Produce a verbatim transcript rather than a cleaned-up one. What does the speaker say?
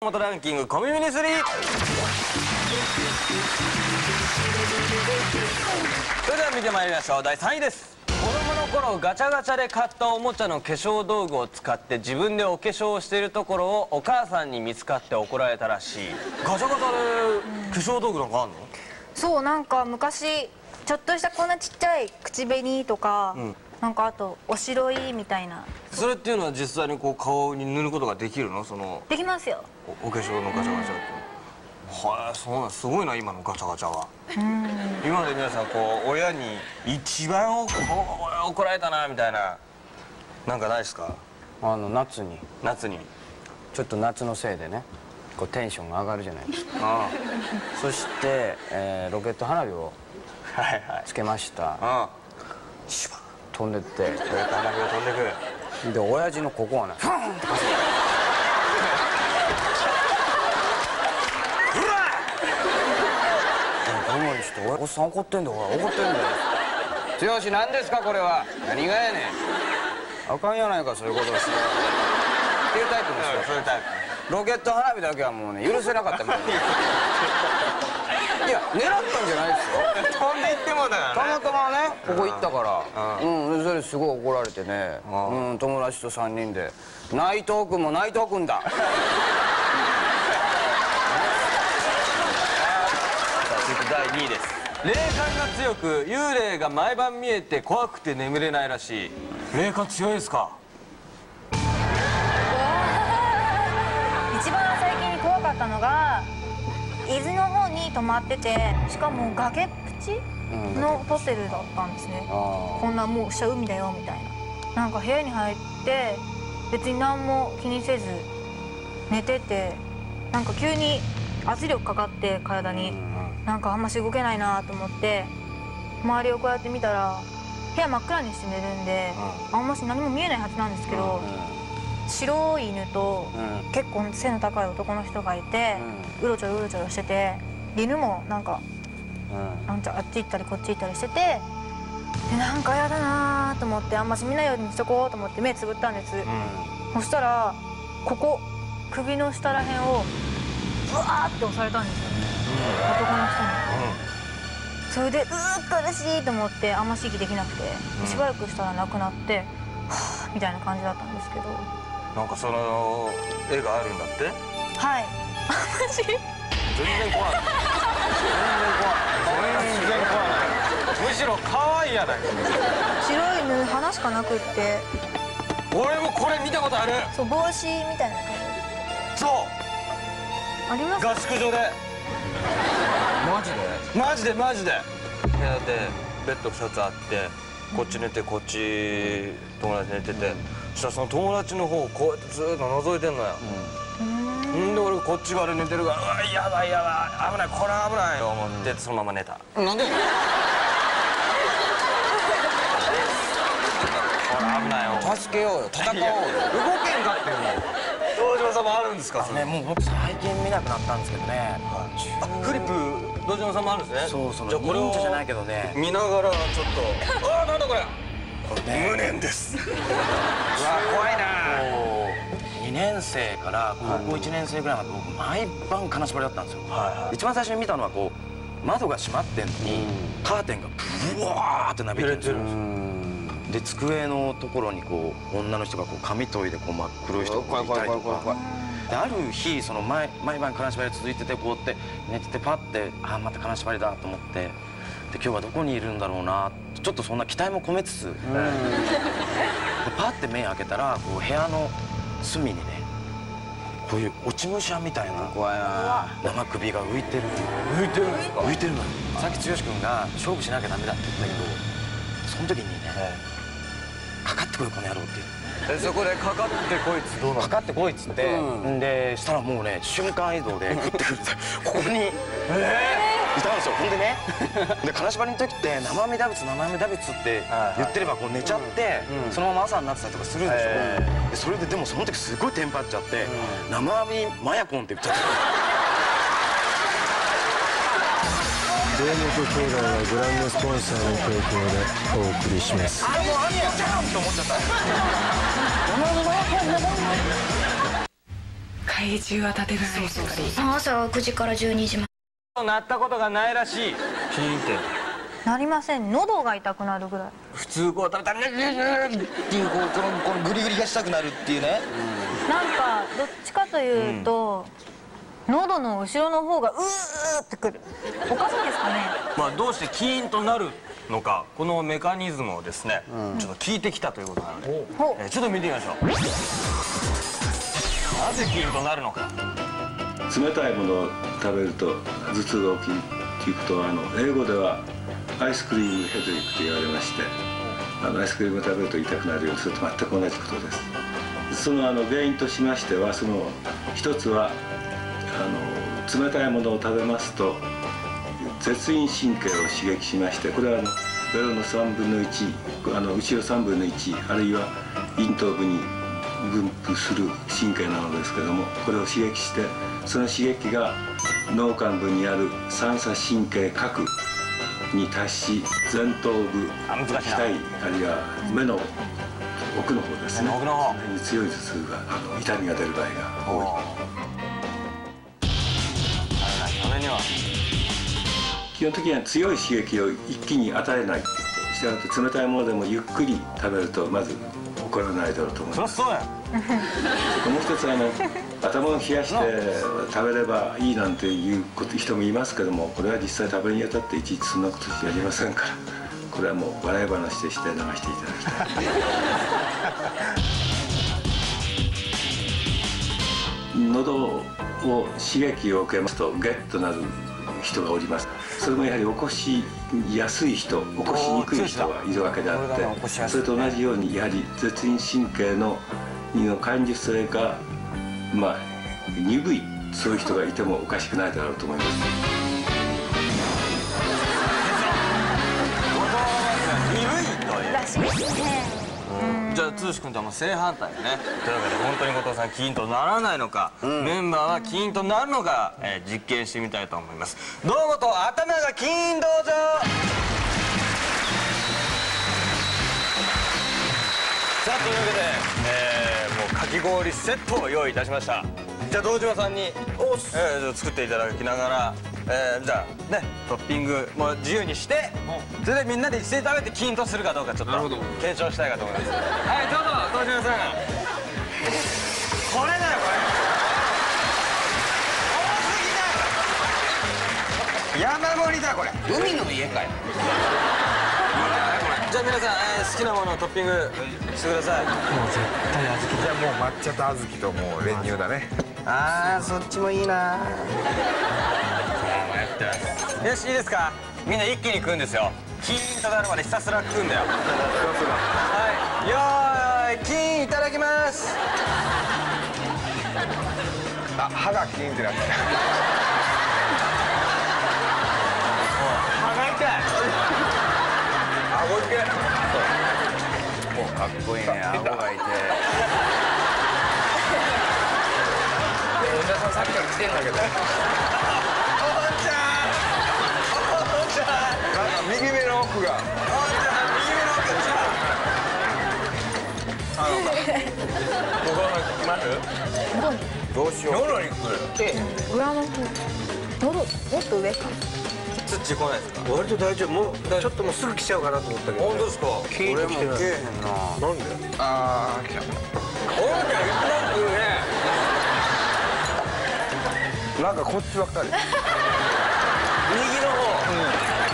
元ランキング小耳にすり。それでは見てまいりましょう。だいさんいです。子供の頃ガチャガチャで買ったおもちゃの化粧道具を使って自分でお化粧をしているところをお母さんに見つかって怒られたらしい。ガチャガチャで化粧道具なんかあんの？ そう、なんか昔ちょっとしたこんなちっちゃい口紅とか、うん、なんかあとおしろいみたいな。 それっていうのは実際にこう顔に塗ることができるの？そのできますよ。 お, お化粧のガチャガチャって。はい、そうなん、すごいな今のガチャガチャは。今まで皆さんこう親に一番怒られたなみたいななんかないですか？ あの夏に夏にちょっと夏のせいでね、こうテンションが上がるじゃないですか。ああそして、えー、ロケット花火をつけました。ああシュバッ飛んでってロケット花火が飛んでくる。で親父のここはねフーンってかする。おっさん怒ってんだよ、ほら怒ってんだよ。剛、何ですかこれは。何がやねん。あかんやないかそういうことをしてっていうタイプですよ。そういうタイプ。ロケット花火だけはもうね許せなかったもん。いや狙ったんじゃないですよ。 飛んでいってもだからね。 たまたまねここ行ったからうんそれすごい怒られてね、うん友達とさんにんで内藤君も内藤君だ。 だいにいです。霊感が強く幽霊が毎晩見えて怖くて眠れないらしい。霊感強いですか？ 一番最近怖かったのが伊豆の方に泊まってて、しかも崖っぷちのホテルだったんですね。こんなもう下海だよみたいな。なんか部屋に入って別に何も気にせず寝てて、なんか急に圧力かかって体に。なんかあんまし動けないなと思って周りをこうやって見たら部屋真っ暗にして寝るんで、うん、あんまし何も見えないはずなんですけど、うん、白い犬と、うん、結構背の高い男の人がいて、うん、うろちょろうろちょろしてて、犬もなんか、うん、なんちゃあっち行ったりこっち行ったりしてて、でなんか嫌だなと思ってあんまし見ないようにしとこうと思って目つぶったんです。うん、そしたらここ首の下らへんをブワーって押されたんですよね。男の人に、うん、それでうーっ苦しいと思ってあんまし息できなくて、うん、しばらくしたらなくなってはぁみたいな感じだったんですけど。 なんかその絵があるんだって。 はい。あんまし全然怖い。全然怖い。むしろ可愛いやない。 白い犬花しかなくって。 俺もこれ見たことある。 そう帽子みたいな感じ。そうあります。 合宿所で。 マジでマジでマジで部屋でベッドふたつあって、こっち寝てこっち友達寝てて、そしたらその友達の方をこうやってずーっと覗いてんのよ。んで俺こっち側で寝てるから、うわやばいやばい危ないこれ危ないと思ってそのまま寝た。 なんで？これ危ないよ。 助けようよ、戦おうよ。動けんかってもう。 道場さんもあるんですか？ ね、もう僕最近見なくなったんですけどね。 あ、フリップ道場さんもあるんですね。そうそう。じゃあこれをじゃないけどね。 見ながらちょっと。ああ、なんだこれ。これ無念です。うわ、怖いな。 にねんせいから高校いちねんせいぐらいまで僕毎晩金縛りだったんですよ。一番最初に見たのはこう窓が閉まってんのにカーテンがブワーってなびいてるんですよ。で机のところにこう女の人がこう紙研いでこう真っ黒い人がいたりとかで、ある日その毎毎晩金縛り続いててこうやって寝ててパッてああまた金縛りだと思って、で今日はどこにいるんだろうなちょっとそんな期待も込めつつでパッて目開けたらこう部屋の隅にねこういう落ち武者みたいな生首が浮いてる。 浮いてるんですか？ 浮いてるのよ。さっき剛君が勝負しなきゃダメだって言ったけど、その時にねかかってこいこの野郎って言う。そこでかかってこいっつどうなの？ かかってこいっつって、んでしたらもうね瞬間移動で食ってくるってここにいたんですよ。ほんでねで金縛りの時って生阿弥陀仏生阿弥陀仏って言ってればこう寝ちゃってそのまま朝になってたりとかするでしょ。でそれででもその時すごいテンパっちゃって生阿弥マヤコンって言っちゃって。 堂本兄弟はグランドスポンサーの提供でお送りします。 あもうアニヤちゃんと思っちゃった。 体重は立てない。そうそうそう。 朝くじからじゅうにじまで。 なったことがないらしい。キーンってなりません。喉が痛くなるぐらい。 普通こう食べたらねっていうこうこのこのグリグリがしたくなるっていうね。 なんかどっちかというと、喉の後ろの方がうーってくる。おかしいですかね。 まあどうしてキーンとなるのか、このメカニズムをですね、ちょっと聞いてきたということなので、 ほえーちょっと見てみましょう。なぜキーンとなるのか。 冷たいものを食べると頭痛が起きるっていうことは、あの英語ではアイスクリームヘデイクと言われまして、あのアイスクリームを食べると痛くなるように、それと全く同じことです。そのあの原因としましては、その一つはあの冷たいものを食べますと絶陰神経を刺激しまして、これはあのベロのさんぶんのいち、あの後ろさんぶんのいち、あるいは咽頭部に分布する神経なのですけれども、これを刺激して、その刺激が脳幹部にある三叉神経核に達し、前頭部、額、あるいは目の奥の方ですね、 奥の方に強い頭痛が、あの痛みが出る場合が多い。 それには基本的には強い刺激を一気に与えない。したがって冷たいものでもゆっくり食べるとまず起こらないだろうと思います。 そりゃそうや。 もう一つ、あの頭を冷やして食べればいいなんていう人もいますけども、これは実際食べるにあたっていちいちそんなことやりませんから、これはもう笑い話として流していただきたい。喉を刺激を受けますとゲッとなる人がおります。それもやはり起こしやすい人、起こしにくい人がいるわけであって、それと同じようにやはり絶陰神経のの感受性がまあ鈍い、そういう人がいてもおかしくないだろうと思います。 鈍いという。 らしいですね。 じゃあ剛君とはもう正反対ね。というわけで本当に後藤さんキーンとならないのか、メンバーはキーンとなるのか、えー実験してみたいと思います。どうもと頭がキーン道場。さあというわけで、えーもうかき氷セットを用意いたしました。じゃあ堂島さんに、えー作っていただきながら、えーじゃあねトッピングも自由にして、それでみんなで一斉に食べてキーンとするかどうかちょっと検証したいかと思います。はいどうぞ堂島さん。これだよこれ。多すぎだよ。山盛りだこれ。 海の家かよ。 じゃあ皆さん、えー好きなものをトッピングしてください。 もう絶対小豆。じゃあもう抹茶と小豆ともう練乳だね。 あーそっちもいいな。迷ってます。よしいいですか。みんな一気に食うんですよ。キーンとなるまでひたすら食うんだよ。はいよーいキーンいただきます。 あ、歯がキーンってなってる。 歯が痛い。顎いけ。 もうかっこいいね。顎がいて。皆さんさっきから来てんだけど。 おばちゃんおばちゃん。 なんか右目の奥が。 おばちゃん右目の奥ちゃん。あのここの来ます。 どうしよう。 喉に来る。 裏の方。喉もっと上か。 土来ないですか。 割と大丈夫。もうちょっともうすぐ来ちゃうかなと思ったけど。 本当ですか。 キーンと来てない。なんで？ああ来た。 おばちゃん一番来るね。 なんかこっちばっかり。 右の方。